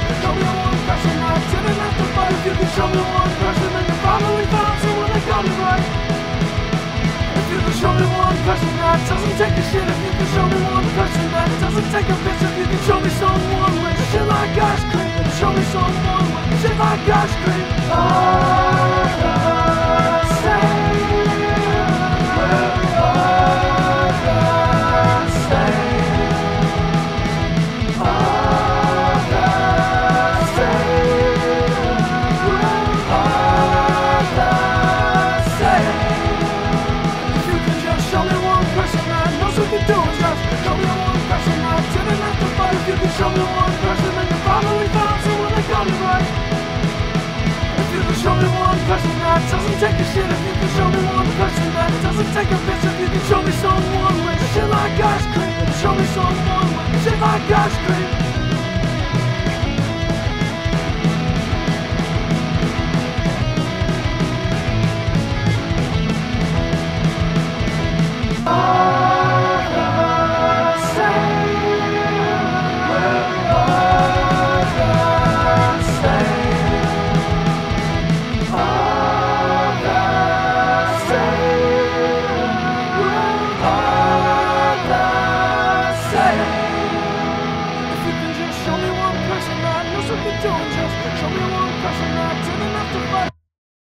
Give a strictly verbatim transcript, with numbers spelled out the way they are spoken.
Show me one person that didn't have to fight. If you can show me one person, then you probably found someone that got it right. If you can show me one person that doesn't take a shit, if you can show me one person that doesn't take a piss, if you can show me someone with shit like ice cream, show me someone with shit like ice cream. All the same, we're all the same. All the same, we're all the same. If you can just show me one person that knows what to do, just show me one person that didn't have to fight. If you can show me one person, then you probably found someone that got it right. If you can show me one person that doesn't take a shit, if you can show me one person that doesn't take a piss, if you can show me someone with shit like ice cream, show me someone with shit like ice cream.